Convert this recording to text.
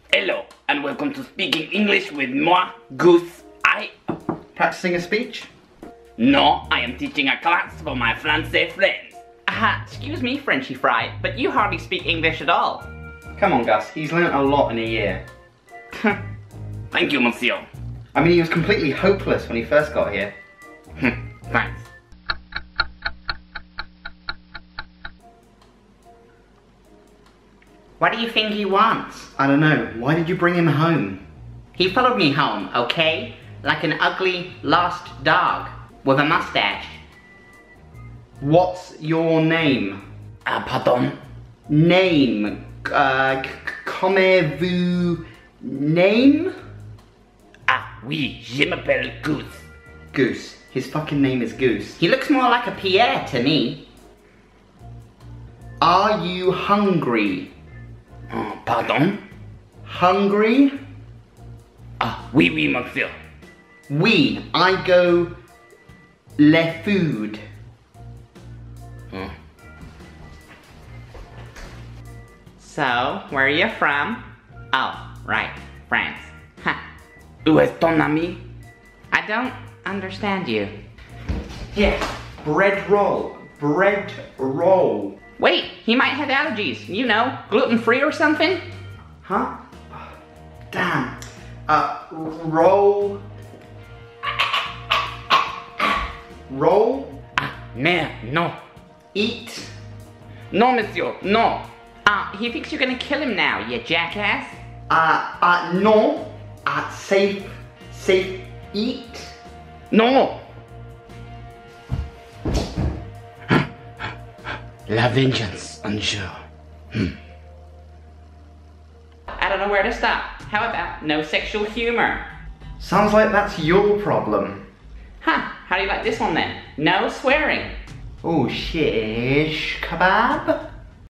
Hello, and welcome to Speaking English with moi, Goose. Practicing a speech? No, I am teaching a class for my Francais friends. Excuse me, Frenchy Fry, but you hardly speak English at all. Come on, Gus, he's learnt a lot in a year. Thank you, monsieur. I mean, he was completely hopeless when he first got here. Thanks. What do you think he wants? I don't know, why did you bring him home? He followed me home, okay? Like an ugly, lost dog with a mustache. What's your name? Pardon? Name. Comment-vous name? Oui, je m'appelle Goose. Goose. His fucking name is Goose. He looks more like a Pierre to me. Are you hungry? Pardon? Hungry? Oui, oui, monsieur. Oui, I go le food. So, where are you from? Oh, right, France. Où est ton ami? I don't understand you. Here, bread roll. Bread roll. Wait, he might have allergies. You know, gluten-free or something? Huh? Damn. Roll. Roll. Merde, no. Eat. No, monsieur, no. He thinks you're gonna kill him now, you jackass. No. Safe, eat. No. La vengeance, un jour. I don't know where to stop. How about no sexual humor? Sounds like that's your problem. How do you like this one then? No swearing. Oh, shish kebab?